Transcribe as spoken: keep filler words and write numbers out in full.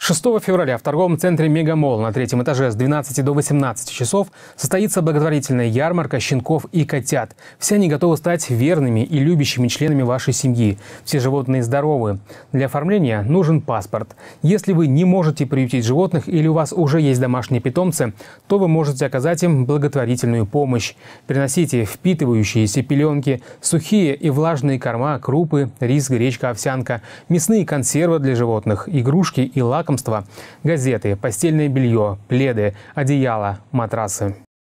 шестого февраля в торговом центре «Мегамолл» на третьем этаже с двенадцати до восемнадцати часов состоится благотворительная ярмарка щенков и котят. Все они готовы стать верными и любящими членами вашей семьи. Все животные здоровы. Для оформления нужен паспорт. Если вы не можете приютить животных или у вас уже есть домашние питомцы, то вы можете оказать им благотворительную помощь. Приносите впитывающиеся пеленки, сухие и влажные корма, крупы, рис, гречка, овсянка, мясные консервы для животных, игрушки и лакомства, газеты, постельное белье, пледы, одеяла, матрасы.